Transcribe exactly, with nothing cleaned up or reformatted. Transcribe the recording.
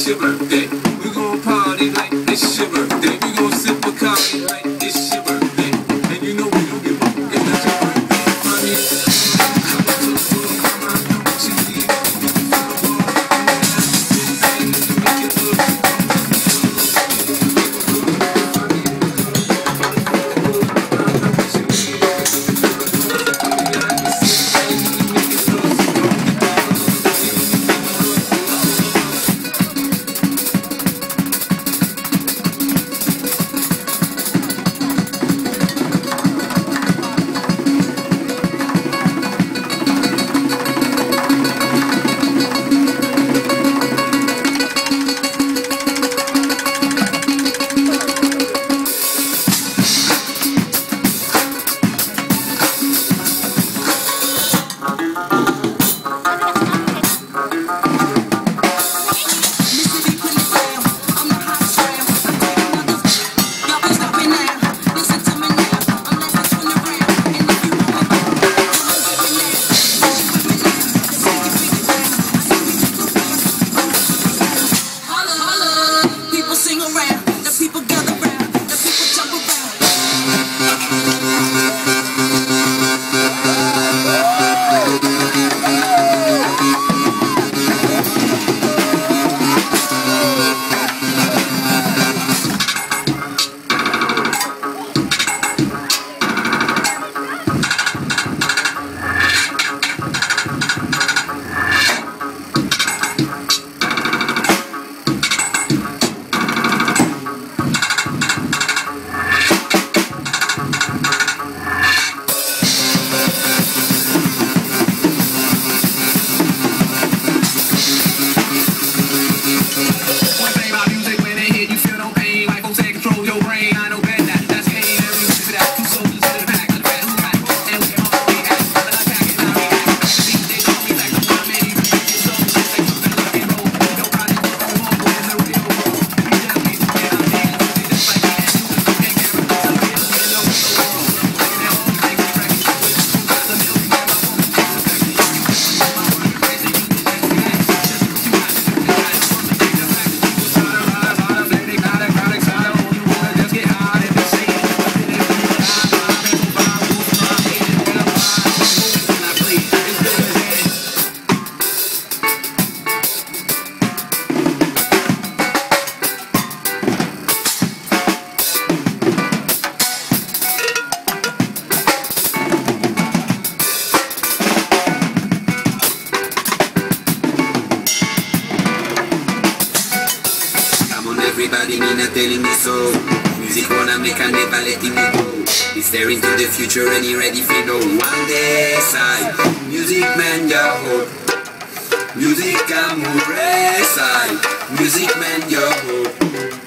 it's your birthday. We gon' party like it's your birthday. We gon' sip a coffee like it's your birthday. And you know we don't give up if it's your birthday. Honey. Everybody me not telling me so. Music wanna make and never letting me go. He's staring to the future and he ready for no one day side. Music man your hope. Music amore side. Music man your hope.